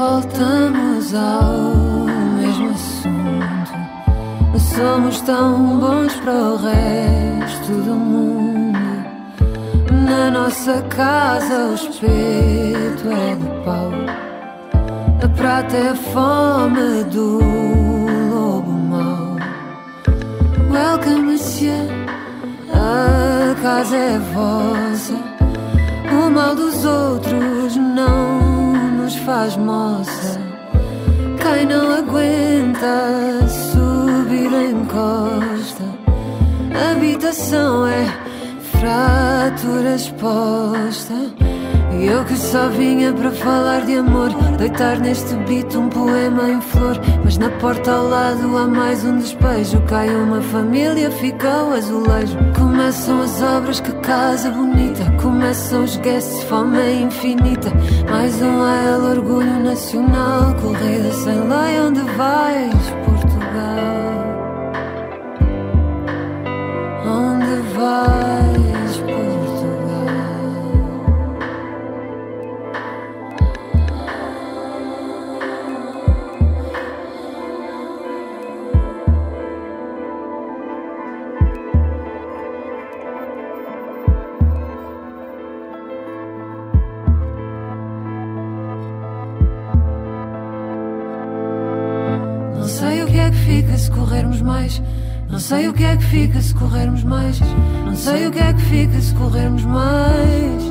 voltamos ao mesmo assunto. Somos tão bons para o resto do mundo. Na nossa casa o espeto é de pau, a prata é a fome do lobo mau. Welcome, monsieur, a casa é vossa. O mal dos outros não nos faz moça. Quem não aguenta subir a encosta. A habitação é fratura exposta. E eu que só vinha para falar de amor, deitar neste beat um poema em flor. Mas na porta ao lado há mais um despejo. Cai uma família, fica o azulejo. Começam as obras, que casa bonita. Começam os guests, fome é infinita. Mais um AL, orgulho nacional. Corrida sem lei, onde vais, Portugal? Onde vais, Portugal? Não sei o que é que fica se corrermos mais. Não sei o que é que fica se corrermos mais. Não sei o que é que fica se corrermos mais.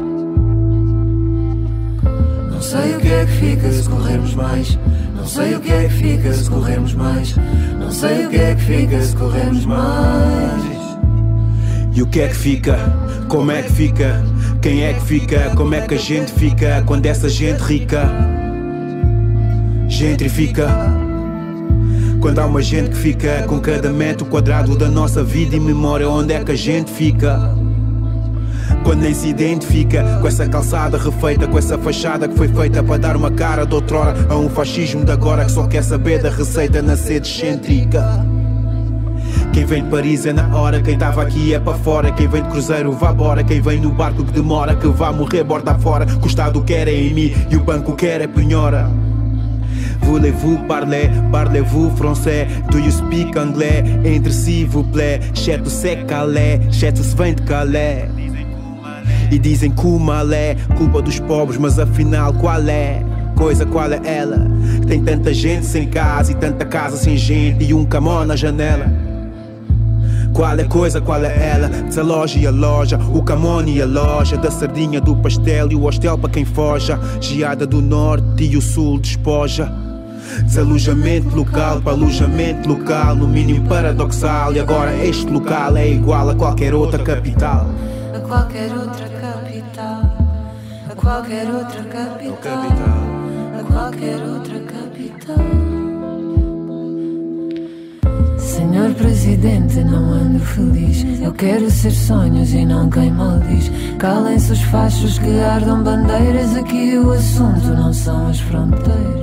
Não sei o que é que fica se corrermos mais. Não sei o que é que fica se corrermos mais. Não sei o que é que fica se corrermos mais. E o que é que fica? Como é que fica? Quem é que fica? Como é que a gente fica quando essa gente rica gentrifica? Quando há uma gente que fica com cada metro quadrado da nossa vida e memória, onde é que a gente fica? Quando nem se identifica com essa calçada refeita, com essa fachada que foi feita para dar uma cara de outrora a um fascismo de agora que só quer saber da receita na sede excêntrica. Quem vem de Paris é na hora, quem estava aqui é para fora. Quem vem de cruzeiro vá embora, quem vem no barco que demora, que vá morrer borda fora. Que o Estado quer é em mim e o banco quer é penhora. Voulez-vous parler, parlez-vous français? Do you speak anglais? Entre s'il vous plaît, cheto se calé, cheto se vem de Calais. E dizem que o mal é culpa dos pobres, mas afinal qual é? Coisa, qual é ela? Tem tanta gente sem casa e tanta casa sem gente e um camão na janela. Qual é coisa, qual é ela? Desaloja e a loja, o camone e a loja, da sardinha, do pastel e o hostel para quem foja. Geada do norte e o sul despoja. Desalojamento local para alojamento local, no mínimo paradoxal. E agora este local é igual a qualquer outra capital. A qualquer outra capital. A qualquer outra capital. A qualquer outra capital. Senhor Presidente, não ando feliz. Eu quero ser sonhos e não quem maldiz. Calem-se os fachos que ardam bandeiras. Aqui o assunto não são as fronteiras.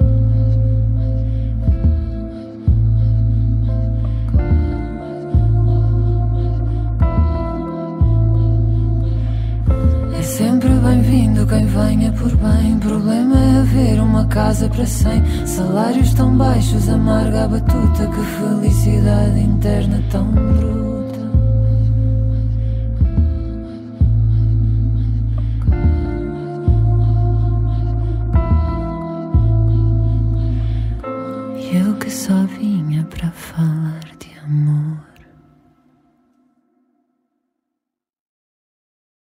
É sempre bem-vindo quem venha por bem. Problema é haver uma casa para 100. Salários tão baixos, amarga a batuta. Que felicidade interna tão bruta. E eu que só vim